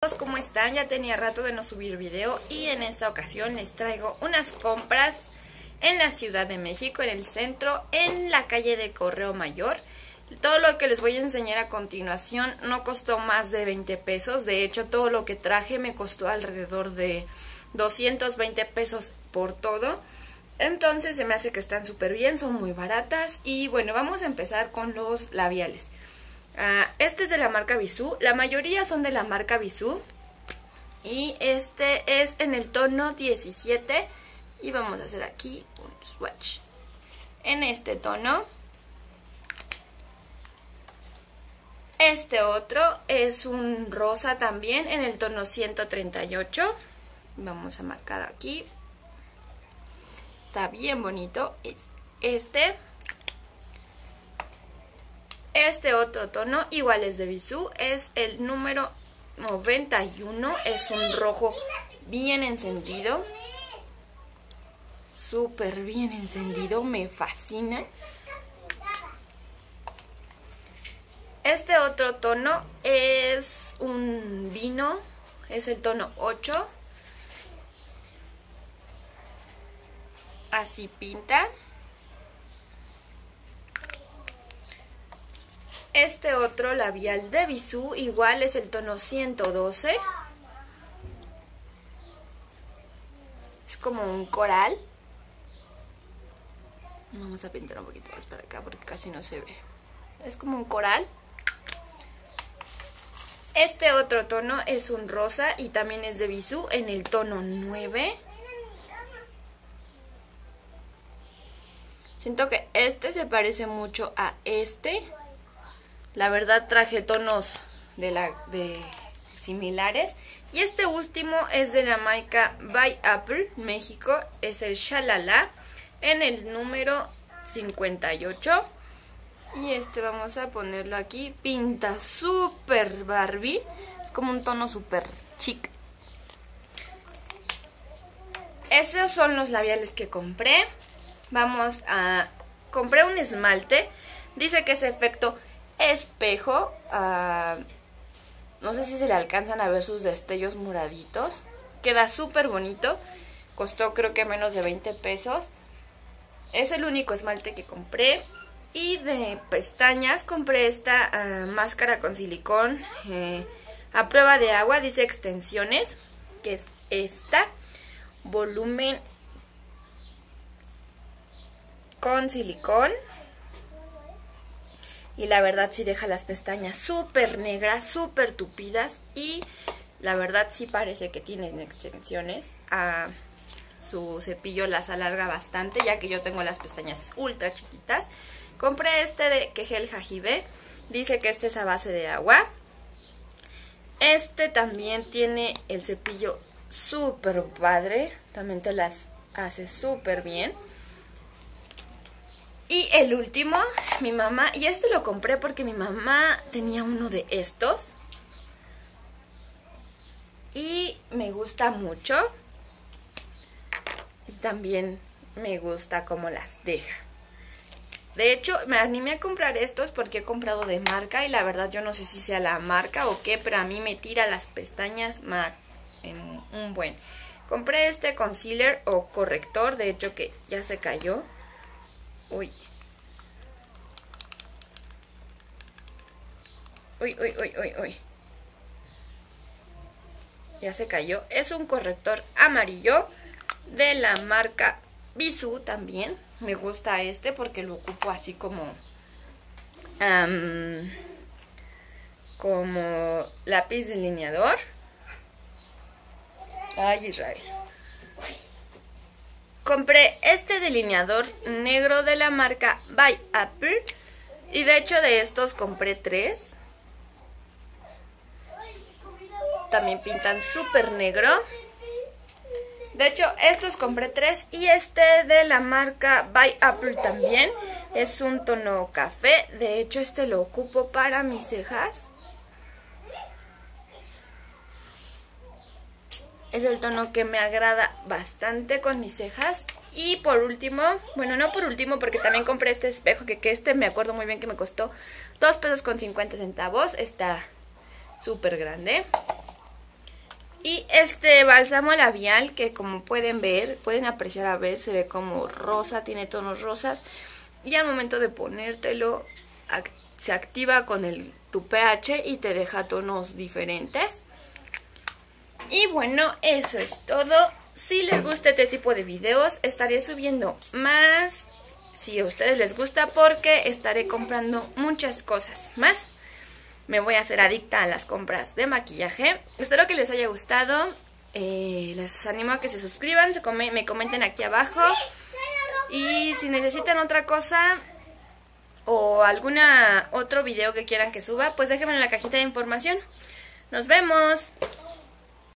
¿Cómo están? Ya tenía rato de no subir video y en esta ocasión les traigo unas compras en la Ciudad de México, en el centro, en la calle de Correo Mayor. Todo lo que les voy a enseñar a continuación no costó más de 20 pesos. De hecho, todo lo que traje me costó alrededor de 220 pesos por todo. Entonces se me hace que están súper bien, son muy baratas. Y bueno, vamos a empezar con los labiales. Este es de la marca Bisú, la mayoría son de la marca Bisú. Y este es en el tono 17. Y vamos a hacer aquí un swatch en este tono. Este otro es un rosa también en el tono 138. Vamos a marcar aquí. Está bien bonito. Es este. Este otro tono igual es de Bisú, es el número 91, es un rojo bien encendido, súper bien encendido, me fascina. Este otro tono es un vino, es el tono 8, así pinta. Este otro labial de Bisú igual es el tono 112. Es como un coral. Vamos a pintar un poquito más para acá porque casi no se ve. Es como un coral. Este otro tono es un rosa y también es de Bisú en el tono 9. Siento que este se parece mucho a este. La verdad traje tonos de similares. Y este último es de la marca By Apple México. Es el Shalala en el número 58. Y este vamos a ponerlo aquí. Pinta súper Barbie. Es como un tono súper chic. Esos son los labiales que compré. Compré un esmalte. Dice que es efecto espejo, no sé si se le alcanzan a ver sus destellos moraditos. Queda súper bonito. Costó creo que menos de 20 pesos. Es el único esmalte que compré. Y de pestañas compré esta máscara con silicón a prueba de agua. Dice extensiones, que es esta. Volumen con silicón. Y la verdad sí deja las pestañas súper negras, súper tupidas. Y la verdad sí parece que tienen extensiones. Su cepillo las alarga bastante, ya que yo tengo las pestañas ultra chiquitas. Compré este de Kegel Jajibe. Dice que este es a base de agua. Este también tiene el cepillo súper padre. También te las hace súper bien. Y el último, mi mamá, y este lo compré porque mi mamá tenía uno de estos. Y me gusta mucho. Y también me gusta cómo las deja. De hecho, me animé a comprar estos porque he comprado de marca. Y la verdad yo no sé si sea la marca o qué, pero a mí me tira las pestañas en un buen. Compré este concealer o corrector, de hecho que ya se cayó. Uy. Uy, uy, uy, uy, uy. Ya se cayó. Es un corrector amarillo de la marca Bisú también. Me gusta este porque lo ocupo así como lápiz delineador. Ay, Israel. Compré este delineador negro de la marca By Apple. Y de hecho de estos compré 3. También pintan súper negro. De hecho estos compré 3. Y este de la marca By Apple también. Es un tono café. De hecho este lo ocupo para mis cejas. Es el tono que me agrada bastante con mis cejas. Y por último, bueno, no por último porque también compré este espejo, que este me acuerdo muy bien que me costó 2 pesos con 50 centavos. Está súper grande. Y este bálsamo labial que como pueden ver, pueden apreciar a ver, se ve como rosa, tiene tonos rosas. Y al momento de ponértelo se activa con tu pH y te deja tonos diferentes. Y bueno, eso es todo. Si les gusta este tipo de videos, estaré subiendo más si a ustedes les gusta, porque estaré comprando muchas cosas más. Me voy a hacer adicta a las compras de maquillaje. Espero que les haya gustado. Les animo a que se suscriban, me comenten aquí abajo. Y si necesitan otra cosa o otro video que quieran que suba, pues déjenme en la cajita de información. ¡Nos vemos!